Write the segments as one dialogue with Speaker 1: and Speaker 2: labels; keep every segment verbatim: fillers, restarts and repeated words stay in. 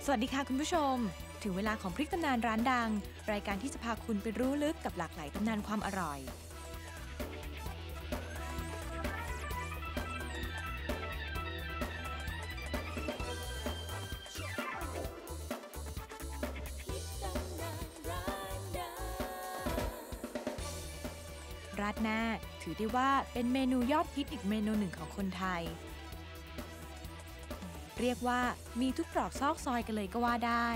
Speaker 1: สวัสดีค่ะคุณผู้ชมถึงเวลาของพริกตำนานร้านดังรายการที่จะพาคุณไปรู้ลึกกับหลากหลายตำนานความอร่อยราดหน้าถือได้ว่าเป็นเมนูยอดฮิตอีกเมนูหนึ่งของคนไทยเรียกว่ามีทุกตรอกซอกซอยกันเลยก็ว่าได้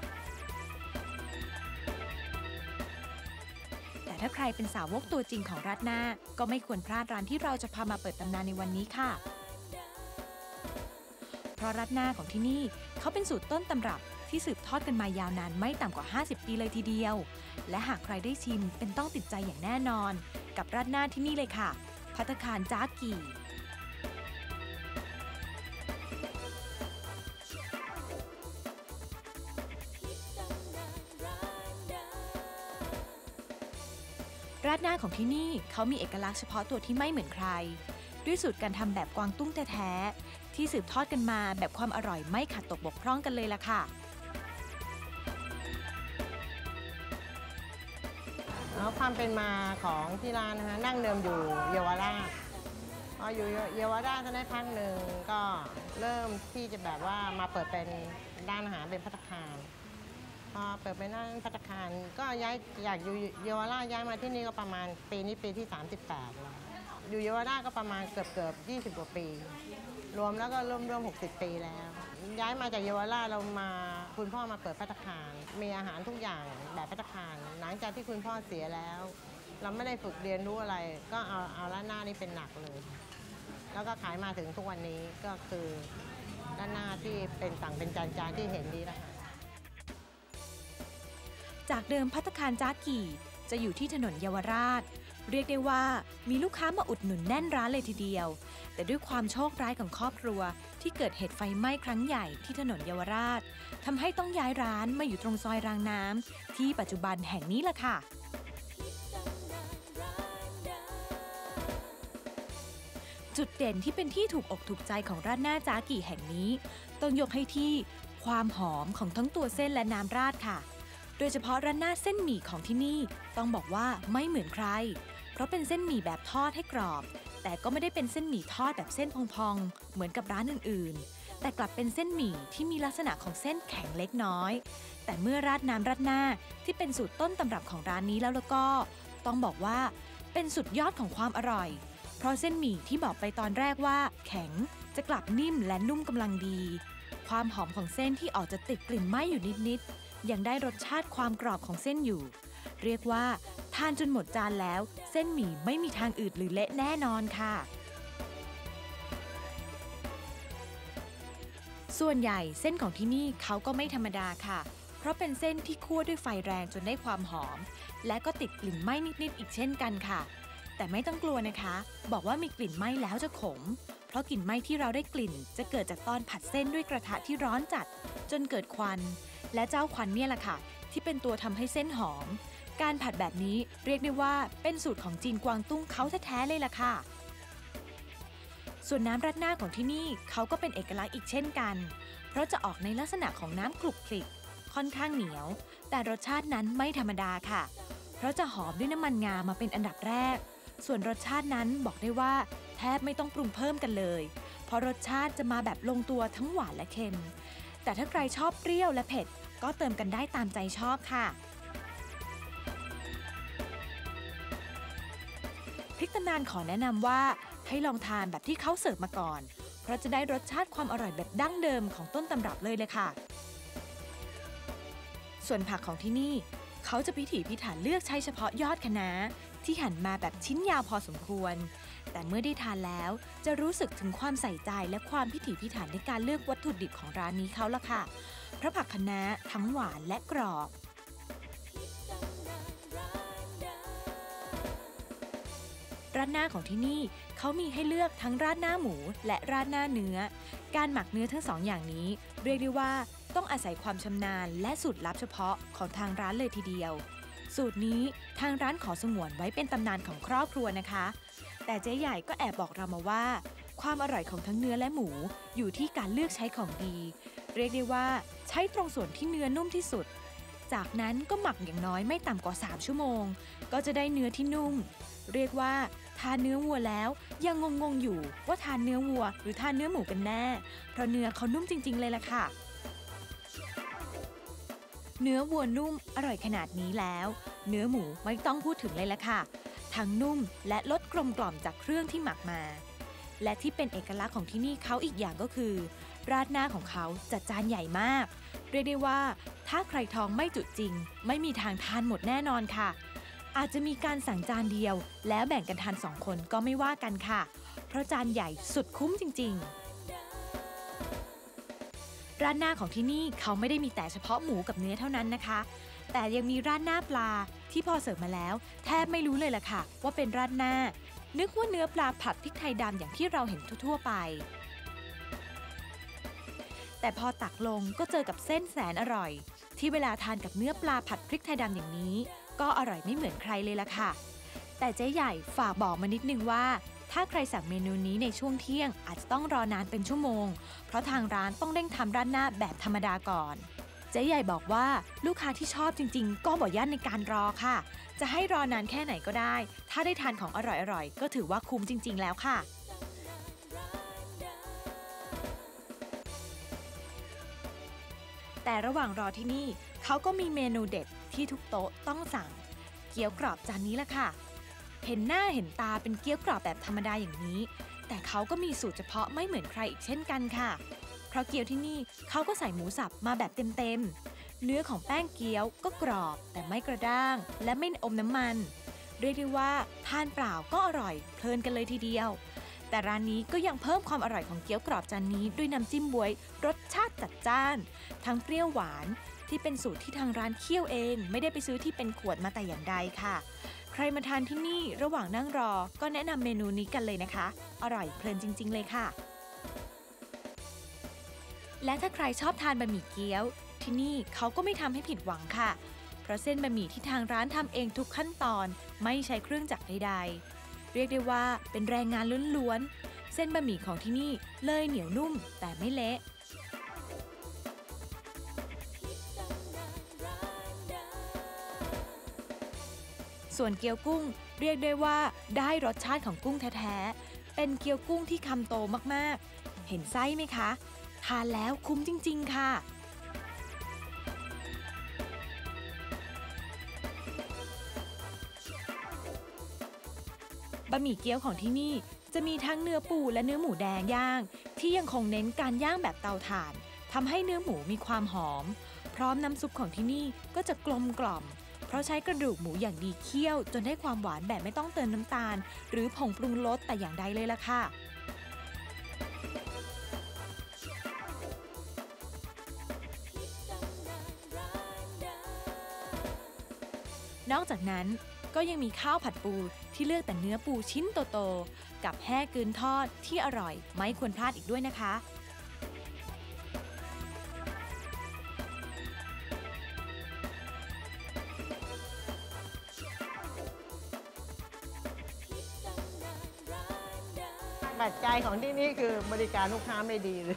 Speaker 1: แต่ถ้าใครเป็นสาวกตัวจริงของราดหน้าก็ไม่ควรพลาดร้านที่เราจะพามาเปิดตำนานในวันนี้ค่ะเพราะราดหน้าของที่นี่เขาเป็นสูตรต้นตำรับที่สืบทอดกันมายาวนานไม่ต่ำกว่าห้าสิบปีเลยทีเดียวและหากใครได้ชิมเป็นต้องติดใจอย่างแน่นอนกับราดหน้าที่นี่เลยค่ะภัตตาคารจ๊ากี่ราดหน้าของที่นี่เขามีเอกลักษณ์เฉพาะตัวที่ไม่เหมือนใครด้วยสูตรการทำแบบกวางตุ้งแท้ๆที่สืบทอดกันมาแบบความอร่อยไม่ขาดตกบกพร่องกันเลยล่ะค่ะ
Speaker 2: แล้วความเป็นมาของที่ร้านนะคะนั่งเดิมอยู่เยาวราชพออยู่เยาวราชได้พักหนึ่งก็เริ่มที่จะแบบว่ามาเปิดเป็นร้านอาหารเป็นภัตตาคารพอเปิดเป็นร้านภัตตาคารก็ย้ายอยากอยู่เยาวราชย้ายมาที่นี่ก็ประมาณปีนี้ปีที่สามสิบแปดแล้วอยู่เยาวราชก็ประมาณเกือบเกือบยี่สิบกว่าปีรวมแล้วก็ร่วมร่วมหกสิบปีแล้วย้ายมาจากเยาวราชเรามาคุณพ่อมาเปิดภัตตาคารมีอาหารทุกอย่างแบบภัตตาคารหลังจากที่คุณพ่อเสียแล้วเราไม่ได้ฝึกเรียนรู้อะไรก็เอาเอาร้านหน้านี่เป็นหลักเลยแล้วก็ขายมาถึงทุกวันนี้ก็คือร้านหน้าที่เป็นสั่งเป็นจานๆที่เห็นนี้นะคะ
Speaker 1: จากเดิมภัตตาคารจ๊ากี่จะอยู่ที่ถนนเยาวราชเรียกได้ว่ามีลูกค้ามาอุดหนุนแน่นร้านเลยทีเดียวแต่ด้วยความโชคร้ายของครอบครัวที่เกิดเหตุไฟไหม้ครั้งใหญ่ที่ถนนเยาวราชทำให้ต้องย้ายร้านมาอยู่ตรงซอยรางน้ำที่ปัจจุบันแห่งนี้ล่ะค่ะจุดเด่นที่เป็นที่ถูกอกถูกใจของราดหน้าจ๊ากี่แห่งนี้ต้องยกให้ที่ความหอมของทั้งตัวเส้นและน้ำราดค่ะโดยเฉพาะราดหน้าเส้นหมี่ของที่นี่ต้องบอกว่าไม่เหมือนใครเพราะเป็นเส้นหมี่แบบทอดให้กรอบแต่ก็ไม่ได้เป็นเส้นหมี่ทอดแบบเส้นพองๆเหมือนกับร้านอื่นๆแต่กลับเป็นเส้นหมี่ที่มีลักษณะของเส้นแข็งเล็กน้อยแต่เมื่อราดน้ำราดหน้าที่เป็นสูตรต้นตำรับของร้านนี้แล้วแล้วก็ต้องบอกว่าเป็นสุดยอดของความอร่อยเพราะเส้นหมี่ที่บอกไปตอนแรกว่าแข็งจะกลับนิ่มและนุ่มกำลังดีความหอมของเส้นที่ออกจะติดกลิ่นไหม้อยู่นิดๆยังได้รสชาติความกรอบของเส้นอยู่เรียกว่าทานจนหมดจานแล้วเส้นหมี่ไม่มีทางอืดหรือเละแน่นอนค่ะส่วนใหญ่เส้นของที่นี่เขาก็ไม่ธรรมดาค่ะเพราะเป็นเส้นที่คั่วด้วยไฟแรงจนได้ความหอมและก็ติดกลิ่นไหม้นิดๆอีกเช่นกันค่ะแต่ไม่ต้องกลัวนะคะบอกว่ามีกลิ่นไหม้แล้วจะขมเพราะกลิ่นไหม้ที่เราได้กลิ่นจะเกิดจากตอนผัดเส้นด้วยกระทะที่ร้อนจัดจนเกิดควันและเจ้าควันเนี่ยแหละค่ะที่เป็นตัวทำให้เส้นหอมการผัดแบบนี้เรียกได้ว่าเป็นสูตรของจีนกวางตุ้งเขาแท้ๆเลยล่ะค่ะส่วนน้ำราดหน้าของที่นี่เขาก็เป็นเอกลักษณ์อีกเช่นกันเพราะจะออกในลักษณะของน้ำคลุกคลิกค่อนข้างเหนียวแต่รสชาตินั้นไม่ธรรมดาค่ะเพราะจะหอมด้วยน้ำมันงามาเป็นอันดับแรกส่วนรสชาตินั้นบอกได้ว่าแทบไม่ต้องปรุงเพิ่มกันเลยเพราะรสชาติจะมาแบบลงตัวทั้งหวานและเค็มแต่ถ้าใครชอบเปรี้ยวและเผ็ดก็เติมกันได้ตามใจชอบค่ะพริกตำนานขอแนะนำว่าให้ลองทานแบบที่เขาเสิร์ฟมาก่อนเพราะจะได้รสชาติความอร่อยแบบดั้งเดิมของต้นตำรับเลยเลยค่ะส่วนผักของที่นี่เขาจะพิถีพิถันเลือกใช้เฉพาะยอดคะน้าที่หั่นมาแบบชิ้นยาวพอสมควรแต่เมื่อได้ทานแล้วจะรู้สึกถึงความใส่ใจและความพิถีพิถันในการเลือกวัตถุดิบของร้านนี้เขาละค่ะเพราะผักคะน้าทั้งหวานและกรอบราดหน้าของที่นี่เขามีให้เลือกทั้งราดหน้าหมูและราดหน้าเนื้อการหมักเนื้อทั้งสองอย่างนี้เรียกได้ว่าต้องอาศัยความชำนาญและสูตรลับเฉพาะของทางร้านเลยทีเดียวสูตรนี้ทางร้านขอสงวนไว้เป็นตำนานของครอบครัวนะคะแต่เจ๊ใหญ่ก็แอบบอกเรามาว่าความอร่อยของทั้งเนื้อและหมูอยู่ที่การเลือกใช้ของดีเรียกได้ว่าใช้ตรงส่วนที่เนื้อนุ่มที่สุดจากนั้นก็หมักอย่างน้อยไม่ต่ำกว่าสามชั่วโมงก็จะได้เนื้อที่นุ่มเรียกว่าทานเนื้อวัวแล้วยังงงๆอยู่ว่าทานเนื้อวัวหรือทานเนื้อหมูกันแน่เพราะเนื้อเขานุ่มจริงๆเลยล่ะค่ะเนื้อวัวนุ่มอร่อยขนาดนี้แล้วเนื้อหมูไม่ต้องพูดถึงเลยล่ะค่ะทั้งนุ่มและรสกลมกล่อมจากเครื่องที่หมักมาและที่เป็นเอกลักษณ์ของที่นี่เขาอีกอย่างก็คือราดหน้าของเขาจัดจานใหญ่มากเรียกได้ว่าถ้าใครท้องไม่จุจริงไม่มีทางทานหมดแน่นอนค่ะอาจจะมีการสั่งจานเดียวแล้วแบ่งกันทานสองคนก็ไม่ว่ากันค่ะเพราะจานใหญ่สุดคุ้มจริงๆราดหน้าของที่นี่เขาไม่ได้มีแต่เฉพาะหมูกับเนื้อเท่านั้นนะคะแต่ยังมีราดหน้าปลาที่พอเสิร์ฟมาแล้วแทบไม่รู้เลยล่ะค่ะว่าเป็นราดหน้านึกว่าเนื้อปลาผัดพริกไทยดำอย่างที่เราเห็นทั่วๆไปแต่พอตักลงก็เจอกับเส้นแสนอร่อยที่เวลาทานกับเนื้อปลาผัดพริกไทยดำอย่างนี้ก็อร่อยไม่เหมือนใครเลยล่ะค่ะแต่เจ๊ใหญ่ฝากบอกมานิดนึงว่าถ้าใครสั่งเมนูนี้ในช่วงเที่ยงอาจจะต้องรอนานเป็นชั่วโมงเพราะทางร้านต้องเร่งทำราดหน้าแบบธรรมดาก่อนเจ๊ใหญ่บอกว่าลูกค้าที่ชอบจริงๆก็บ่ยั่นในการรอค่ะจะให้รอนานแค่ไหนก็ได้ถ้าได้ทานของอร่อยๆก็ถือว่าคุ้มจริงๆแล้วค่ะแต่ระหว่างรอที่นี่เขาก็มีเมนูเด็ดที่ทุกโต๊ะต้องสั่งเกี๊ยวกรอบจานนี้ละค่ะเห็นหน้าเห็นตาเป็นเกี๊ยวกรอบแบบธรรมดาอย่างนี้แต่เขาก็มีสูตรเฉพาะไม่เหมือนใครอีกเช่นกันค่ะเพราะเกี๊ยวที่นี่เขาก็ใส่หมูสับมาแบบเต็มๆเนื้อของแป้งเกี๊ยวก็กรอบแต่ไม่กระด้างและไม่อมน้ำมันเรียกได้ว่าทานเปล่าก็อร่อยเพลินกันเลยทีเดียวแต่ร้านนี้ก็ยังเพิ่มความอร่อยของเกี๊ยวกรอบจานนี้ด้วยน้ำจิ้มบ๊วยรสชาติจัดจ้านทั้งเปรี้ยวหวานที่เป็นสูตรที่ทางร้านเคี่ยวเองไม่ได้ไปซื้อที่เป็นขวดมาแต่อย่างใดค่ะใครมาทานที่นี่ระหว่างนั่งรอก็แนะนำเมนูนี้กันเลยนะคะอร่อยเพลินจริงๆเลยค่ะและถ้าใครชอบทานบะหมี่เกี๊ยวที่นี่เขาก็ไม่ทำให้ผิดหวังค่ะเพราะเส้นบะหมี่ที่ทางร้านทำเองทุกขั้นตอนไม่ใช้เครื่องจักรใดๆเรียกได้ว่าเป็นแรงงานล้วนๆเส้นบะหมี่ของที่นี่เลยเหนียวนุ่มแต่ไม่เละส่วนเกี๊ยวกุ้งเรียกได้ว่าได้รสชาติของกุ้งแท้ๆเป็นเกี๊ยวกุ้งที่คำโตมากๆเห็นไส้ไหมคะทานแล้วคุ้มจริงๆค่ะบะหมี่เกี๊ยวของที่นี่จะมีทั้งเนื้อปูและเนื้อหมูแดงย่างที่ยังคงเน้นการย่างแบบเตาถ่านทำให้เนื้อหมูมีความหอมพร้อมน้ำซุปของที่นี่ก็จะกลมกล่อมเพราะใช้กระดูกหมูอย่างดีเคี่ยวจนได้ความหวานแบบไม่ต้องเติมน้ำตาลหรือผงปรุงรสแต่อย่างใดเลยล่ะค่ะนอกจากนั้นก็ยังมีข้าวผัดปูที่เลือกแต่เนื้อปูชิ้นโตๆกับแห้กึนทอดที่อร่อยไม่ควรพลาดอีกด้วยนะคะ
Speaker 2: ปัจจัยของที่นี่คือบริการลูกค้าไม่ดีเลย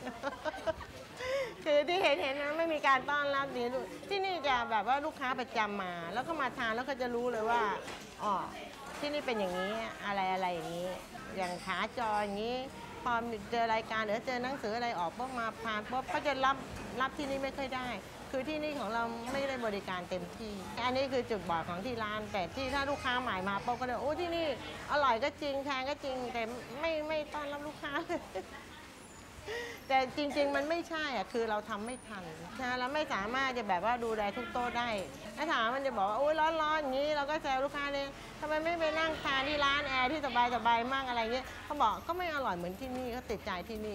Speaker 2: คือที่เห็นเห็นนะไม่มีการต้อนรับดีที่นี่จะแบบว่าลูกค้าประจำมาแล้วก็มาทานแล้วก็จะรู้เลยว่าอ๋อที่นี่เป็นอย่างนี้อะไรอะไรอย่างนี้อย่างขาจออย่างนี้พอเจอรายการหรือเจอหนังสืออะไรออกปุ๊บมาทานปุ๊บเขาจะรับรับที่นี่ไม่ค่อยได้คือที่นี่ของเราไม่ได้บริการเต็มที่อันนี้คือจุดบอดของที่ร้านแต่ที่ถ้าลูกค้าใหม่มาปุ๊บก็เลยโอ้ที่นี่อร่อยก็จริงแพงก็จริงแต่ไม่ไม่ต้อนรับลูกค้า แต่จริงๆมันไม่ใช่อ่ะคือเราทำไม่ทันนะเราไม่สามารถจะแบบว่าดูแลทุกโต๊ะได้ถ้าถามมันจะบอกว่าโอ้ยร้อนๆอย่างนี้เราก็แซวลูกค้าเนี่ยทำไมไม่ไปนั่งทานที่ร้านแอร์ที่สบายๆมั่งอะไรเงี้ยเขาบอกก็ไม่อร่อยเหมือนที่นี่เขาติดใจที่นี่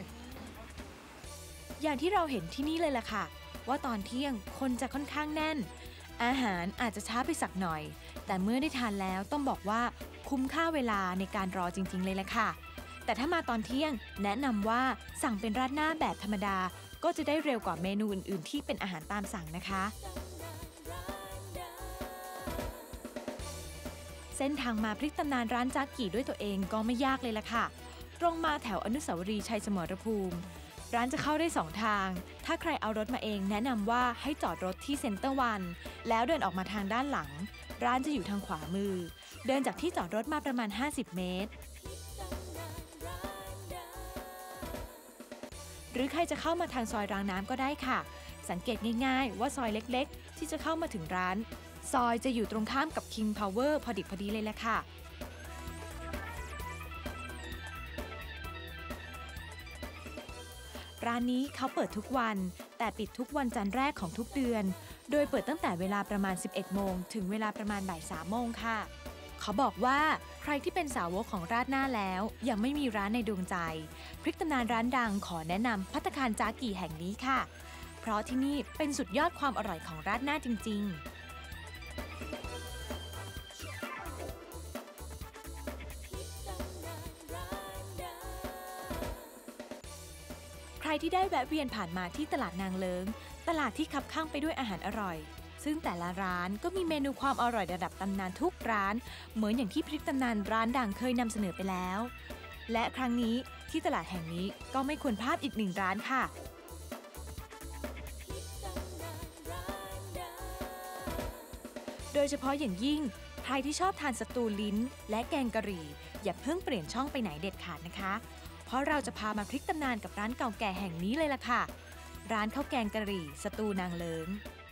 Speaker 1: อย่างที่เราเห็นที่นี่เลยล่ะค่ะว่าตอนเที่ยงคนจะค่อนข้างแน่นอาหารอาจจะช้าไปสักหน่อยแต่เมื่อได้ทานแล้วต้องบอกว่าคุ้มค่าเวลาในการรอจริงๆเลยล่ะค่ะแต่ถ้ามาตอนเที่ยงแนะนำว่าสั่งเป็นราดหน้าแบบธรรมดาก็จะได้เร็วกว่าเมนูอื่นๆที่เป็นอาหารตามสั่งนะคะเส้นทางมาพลิกตำนานร้านจ๊ากกี่ด้วยตัวเองก็ไม่ยากเลยล่ะค่ะตรงมาแถวอนุสาวรีย์ชัยสมรภูมิร้านจะเข้าได้สองทาง ถ้าใครเอารถมาเองแนะนำว่าให้จอดรถที่เซ็นเตอร์วันแล้วเดินออกมาทางด้านหลังร้านจะอยู่ทางขวามือเดินจากที่จอดรถมาประมาณห้าสิบเมตรหรือใครจะเข้ามาทางซอยรางน้ำก็ได้ค่ะสังเกตง่ายๆว่าซอยเล็กๆที่จะเข้ามาถึงร้านซอยจะอยู่ตรงข้ามกับ King Power พอดิบพอดีเลยแหละค่ะร้านนี้เขาเปิดทุกวันแต่ปิดทุกวันจันทร์แรกของทุกเดือนโดยเปิดตั้งแต่เวลาประมาณ สิบเอ็ดโมงถึงเวลาประมาณบ่ายสามโมงค่ะเขาบอกว่าใครที่เป็นสาวกของราดหน้าแล้วยังไม่มีร้านในดวงใจพริกตำนานร้านดังขอแนะนำภัตตาคารจากีแห่งนี้ค่ะเพราะที่นี่เป็นสุดยอดความอร่อยของราดหน้าจริงๆใครที่ได้แวะเวียนผ่านมาที่ตลาดนางเลิ้งตลาดที่คับข้างไปด้วยอาหารอร่อยซึ่งแต่ละร้านก็มีเมนูความอร่อยระดับตำนานทุกร้านเหมือนอย่างที่พริกตำนานร้านดังเคยนำเสนอไปแล้วและครั้งนี้ที่ตลาดแห่งนี้ก็ไม่ควรพลาดอีกหนึ่งร้านค่ะโดยเฉพาะอย่างยิ่งใครที่ชอบทานสตูลิ้นและแกงกะหรี่อย่าเพิ่งเปลี่ยนช่องไปไหนเด็ดขาดนะคะเพราะเราจะพามาพลิกตำนานกับร้านเก่าแก่แห่งนี้เลยล่ะค่ะร้านข้าวแกงกะหรี่สตูนางเลิ้ง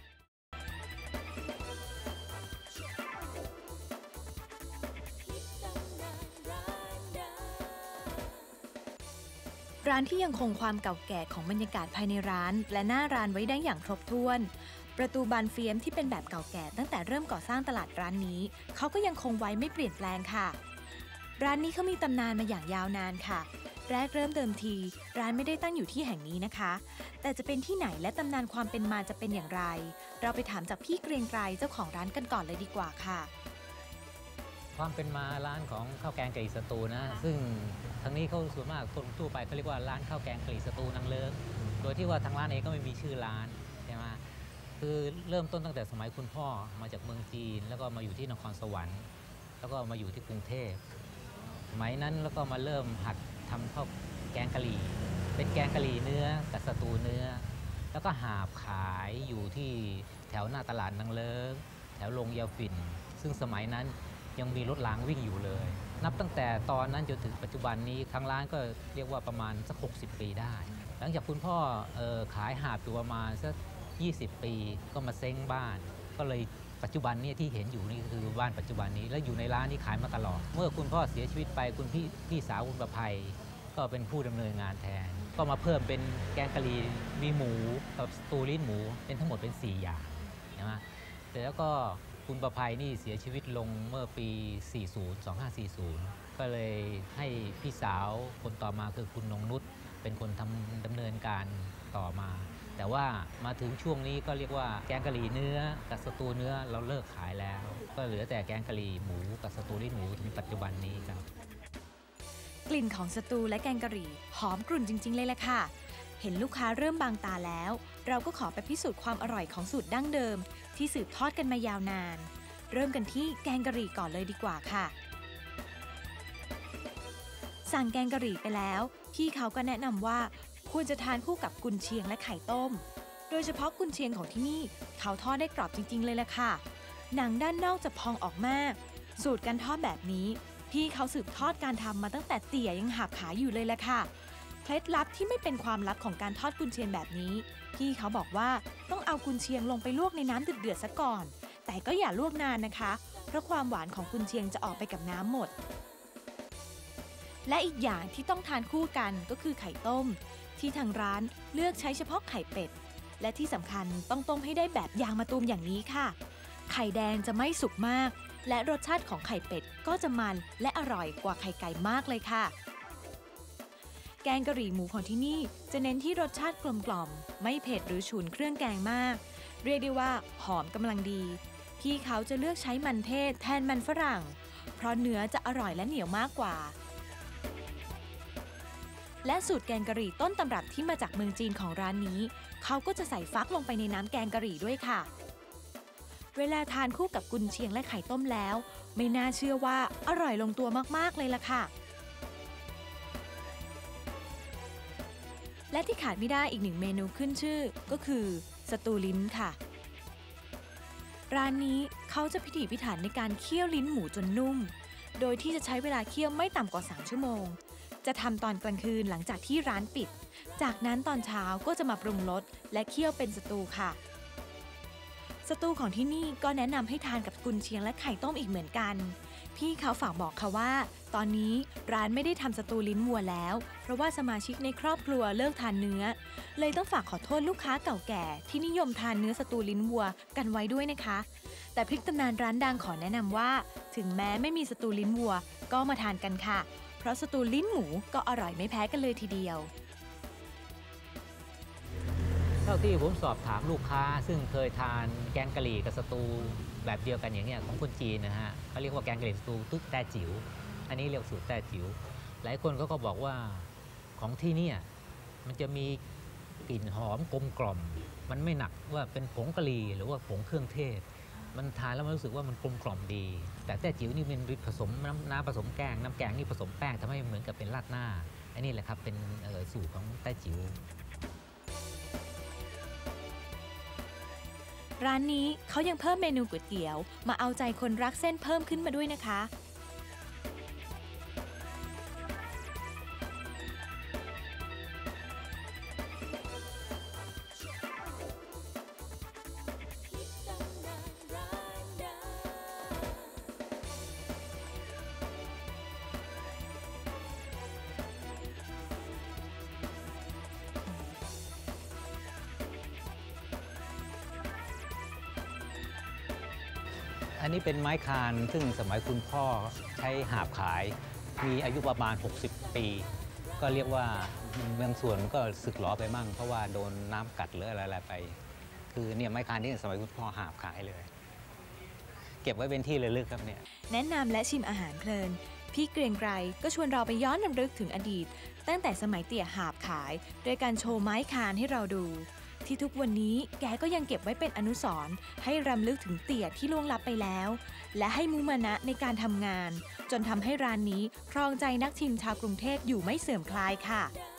Speaker 1: ร้านที่ยังคงความเก่าแก่ของบรรยากาศภายในร้านและหน้าร้านไว้ได้อย่างครบถ้วนประตูบานเฟียมที่เป็นแบบเก่าแก่ตั้งแต่เริ่มก่อสร้างตลาดร้านนี้เขาก็ยังคงไว้ไม่เปลี่ยนแปลงค่ะร้านนี้เขามีตำนานมาอย่างยาวนานค่ะแรกเริ่มเดิมทีร้านไม่ได้ตั้งอยู่ที่แห่งนี้นะคะแต่จะเป็นที่ไหนและตำนานความเป็นมาจะเป็นอย่างไรเราไปถามจากพี่เกรียงไกรเจ้าของร้านกันก่อนเลยดีกว่าค่ะ
Speaker 3: ความเป็นมาร้านของข้าวแกงกะหรี่สตูนะซึ่งทางนี้เขาส่วนมากคนทั่วไปเขาเรียกว่าร้านข้าวแกงกะหรี่สตูนางเลิ้งโดยที่ว่าทางร้านเองก็ไม่มีชื่อร้านใช่ไหมคือเริ่มต้นตั้งแต่สมัยคุณพ่อมาจากเมืองจีนแล้วก็มาอยู่ที่นครสวรรค์แล้วก็มาอยู่ที่กรุงเทพสมัยนั้นแล้วก็มาเริ่มหัดทำข้าวแกงกะหรี่เป็นแกงกะหรี่เนื้อกับสตูเนื้อแล้วก็หาบขายอยู่ที่แถวหน้าตลาดนางเลิ้งแถวโรงยาฝิ่นซึ่งสมัยนั้นยังมีรถรางวิ่งอยู่เลยนับตั้งแต่ตอนนั้นจนถึงปัจจุบันนี้ทางร้านก็เรียกว่าประมาณสักหกสิบปีได้หลังจากคุณพ่อเอ่อขายหาบอยู่ประมาณสักยี่สิบปีก็มาเซ้งบ้านก็เลยปัจจุบันนี้ที่เห็นอยู่นี่คือบ้านปัจจุบันนี้แล้วอยู่ในร้านนี้ขายมาตลอดเมื่อคุณพ่อเสียชีวิตไปคุณพี่พี่สาวคุณประภัยก็เป็นผู้ดำเนินงานแทนก็มาเพิ่มเป็นแกงกะหรี่มีหมูกับสตูลิ้นหมูเป็นทั้งหมดเป็นสี่อย่างนะแต่แล้วก็คุณประภัยนี่เสียชีวิตลงเมื่อปี สี่สิบ สองพันห้าร้อยสี่สิบ ก็เลยให้พี่สาวคนต่อมาคือคุณนงนุชเป็นคนทำดำเนินการต่อมาแต่ว่ามาถึงช่วงนี้ก็เรียกว่าแกงกะหรี่เนื้อกับสตูเนื้อเราเลิกขายแล้วก็เหลือแต่แกงกะหรี่หมูกับสตูลิ้นหมูถึงปัจจุบันนี้ครับ
Speaker 1: กลิ่นของสตูและแกงกะหรี่หอมกรุ่นจริงๆเลยแหละค่ะเห็นลูกค้าเริ่มบางตาแล้วเราก็ขอไปพิสูจน์ความอร่อยของสูตรดั้งเดิมที่สืบทอดกันมายาวนานเริ่มกันที่แกงกะหรี่ก่อนเลยดีกว่าค่ะสั่งแกงกะหรี่ไปแล้วพี่เขาก็แนะนำว่าควรจะทานคู่กับกุนเชียงและไข่ต้มโดยเฉพาะกุนเชียงของที่นี่เขาทอดได้กรอบจริงๆเลยแหละค่ะหนังด้านนอกจะพองออกมากสูตรการทอดแบบนี้พี่เขาสืบทอดการทำมาตั้งแต่เตี่ยยังหาบขายอยู่เลยแหละค่ะเคล็ดลับที่ไม่เป็นความลับของการทอดกุนเชียงแบบนี้พี่เขาบอกว่าต้องเอากุนเชียงลงไปลวกในน้ำเดือดๆซะก่อนแต่ก็อย่าลวกนานนะคะเพราะความหวานของกุนเชียงจะออกไปกับน้ำหมดและอีกอย่างที่ต้องทานคู่กันก็คือไข่ต้มที่ทางร้านเลือกใช้เฉพาะไข่เป็ดและที่สำคัญต้องต้มให้ได้แบบยางมะตูมอย่างนี้ค่ะไข่แดงจะไม่สุกมากและรสชาติของไข่เป็ดก็จะมันและอร่อยกว่าไข่ไก่มากเลยค่ะแกงกะหรี่หมูของที่นี่จะเน้นที่รสชาติกลมกล่อมไม่เผ็ดหรือฉุนเครื่องแกงมากเรียกได้ว่าหอมกำลังดีพี่เขาจะเลือกใช้มันเทศแทนมันฝรั่งเพราะเนื้อจะอร่อยและเหนียวมากกว่าและสูตรแกงกะหรี่ต้นตำรับที่มาจากเมืองจีนของร้านนี้เขาก็จะใส่ฟักลงไปในน้ำแกงกะหรี่ด้วยค่ะเวลาทานคู่กับกุนเชียงและไข่ต้มแล้วไม่น่าเชื่อว่าอร่อยลงตัวมากๆเลยล่ะค่ะและที่ขาดไม่ได้อีกหนึ่งเมนูขึ้นชื่อก็คือสตูลิ้นค่ะร้านนี้เขาจะพิถีพิถันในการเคี่ยวลิ้นหมูจนนุ่มโดยที่จะใช้เวลาเคี่ยวไม่ต่ำกว่าสามชั่วโมงจะทำตอนกลางคืนหลังจากที่ร้านปิดจากนั้นตอนเช้าก็จะมาปรุงรสและเคี่ยวเป็นสตูค่ะสตูของที่นี่ก็แนะนำให้ทานกับกุนเชียงและไข่ต้มอีกเหมือนกันพี่เขาฝากบอกค่ะว่าตอนนี้ร้านไม่ได้ทำสตูลิ้นวัวแล้วเพราะว่าสมาชิกในครอบครัวเลิกทานเนื้อเลยต้องฝากขอโทษลูกค้าเก่าแก่ที่นิยมทานเนื้อสตูลิ้นวัวกันไว้ด้วยนะคะแต่พริกตำนานร้านดังขอแนะนำว่าถึงแม้ไม่มีสตูลิ้นวัวก็มาทานกันค่ะเพราะสตูลิ้นหมูก็อร่อยไม่แพ้กันเลยทีเดียว
Speaker 3: เท่าที่ผมสอบถามลูกค้าซึ่งเคยทานแกงกะหรี่กับสตูแบบเดียวกันอย่างเงี้ยของคนจีนนะฮะเขาเรียกว่าแกงกะหรี่สตูตุ๊กแต้จิ๋วอันนี้เรียกสูตรแต้จิ๋วหลายคนเขาก็บอกว่าของที่นี่มันจะมีกลิ่นหอมกลมกล่อมมันไม่หนักว่าเป็นผงกะหรี่หรือว่าผงเครื่องเทศมันทานแล้วมันรู้สึกว่ามันกลมกล่อมดีแต่แต้จิ๋วนี่เป็นผสมน้ำน้ำผสมแกงน้ำแกงนี่ผสมแป้งทำให้เหมือนกับเป็นราดหน้าอันนี้แหละครับเป็นสูตรของแต้จิ๋ว
Speaker 1: ร้านนี้เขายังเพิ่มเมนูก๋วยเตี๋ยวมาเอาใจคนรักเส้นเพิ่มขึ้นมาด้วยนะคะ
Speaker 3: อันนี้เป็นไม้คานซึ่งสมัยคุณพ่อใช้หาบขายมีอายุประมาณหกสิบปีก็เรียกว่าบางส่วนก็สึกหรอไปมั่งเพราะว่าโดนน้ำกัดหรืออะไรๆไปคือเนี่ยไม้คานที่สมัยคุณพ่อหาบขายเลยเก็บไว้เป็นที่ระลึกครับเนี่ย
Speaker 1: แนะนำและชิมอาหารเพลินพี่เกรียงไกรก็ชวนเราไปย้อนรำลึกถึงอดีตตั้งแต่สมัยเตี่ยหาบขายโดยการโชว์ไม้คานให้เราดูที่ทุกวันนี้แกก็ยังเก็บไว้เป็นอนุสรณ์ให้รำลึกถึงเตี่ยที่ล่วงลับไปแล้วและให้มุมานะในการทำงานจนทำให้ร้านนี้ครองใจนักชิมชาวกรุงเทพอยู่ไม่เสื่อมคลายค่ะ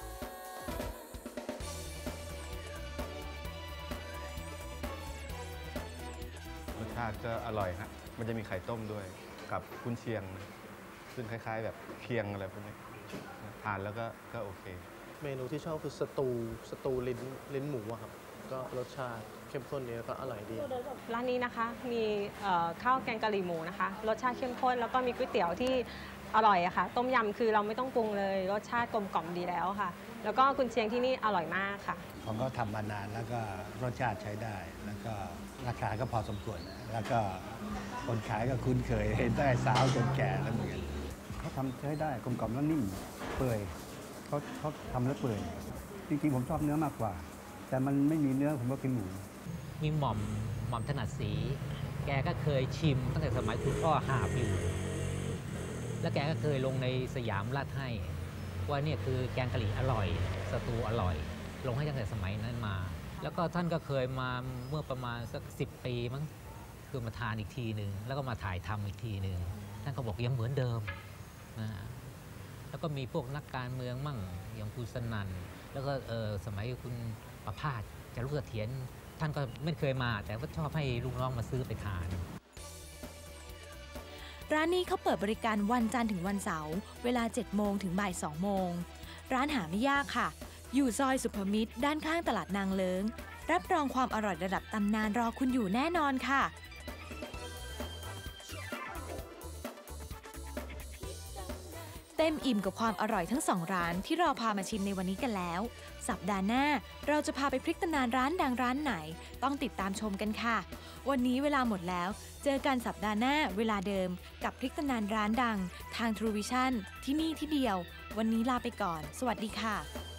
Speaker 4: รสชาติก็อร่อยฮะมันจะมีไข่ต้มด้วยกับกุนเชียงซึ่งคล้ายๆแบบเคียงอะไรพวกนี้ทานแล้วก็ก็โอเค
Speaker 5: เมนูที่ชอบคือสตูสตูลิ้นลิ้นหมูอะครับก็รสชาติเข้มข้นดีแล้วก็อร่อยดี
Speaker 6: ร้านนี้นะคะมีข้าวแกงกะหรี่หมูนะคะรสชาติเข้มข้นแล้วก็มีก๋วยเตี๋ยวที่อร่อยอะค่ะต้มยำคือเราไม่ต้องปรุงเลยรสชาติกลมกล่อมดีแล้วค่ะแล้วก็กุนเชียงที่นี่อร่อยมากค่ะ
Speaker 7: ผมก็ทำมานานแล้วก็รสชาติใช้ได้แล้วก็ราคาก็พอสมควรนะแล้วก็คนขายก็คุ้นเคยได้สาวจนแก่แล้วเหมือนกัน
Speaker 8: เขาทำใช้ได้กลมกล่อมแล้วนิ่มเปื่อยเขาเขาทำแล้วเปื่อยจริงๆผมชอบเนื้อมากกว่าแต่มันไม่มีเนื้อผมก็กินหมู
Speaker 3: มีหม่อมหม่อมถนัดสีแกก็เคยชิมตั้งแต่สมัยคุณพ่อหาบอยู่แล้วแกก็เคยลงในสยามราดให้ว่าเนี่ยคือแกงกะหรี่อร่อยสตูอร่อยลงให้ตั้งแต่สมัยนั้นมาแล้วก็ท่านก็เคยมาเมื่อประมาณสักสิบปีมั้งคือมาทานอีกทีหนึ่งแล้วก็มาถ่ายทำอีกทีหนึ่งท่านก็บอกยังเหมือนเดิมนะแล้วก็มีพวกนักการเมืองมั่งอย่างคุณสนั่นแล้วก็สมัยคุณประภาสจารุเสถียรท่านก็ไม่เคยมาแต่ก็ชอบให้ลูกน้องมาซื้อไปทาน
Speaker 1: ร้านนี้เขาเปิดบริการวันจันทร์ถึงวันเสาร์เวลาเจ็ดโมงถึงบ่ายสองโมงร้านหาไม่ยากค่ะอยู่ซอยสุภมิตรด้านข้างตลาดนางเลิงรับรองความอร่อยระดับตำนานรอคุณอยู่แน่นอนค่ะเต็มอิ่มกับความอร่อยทั้งสองร้านที่เราพามาชิมในวันนี้กันแล้วสัปดาห์หน้าเราจะพาไปพลิกตำนานร้านดังร้านไหนต้องติดตามชมกันค่ะวันนี้เวลาหมดแล้วเจอกันสัปดาห์หน้าเวลาเดิมกับพลิกตำนานร้านดังทาง True Vision ที่นี่ที่เดียววันนี้ลาไปก่อนสวัสดีค่ะ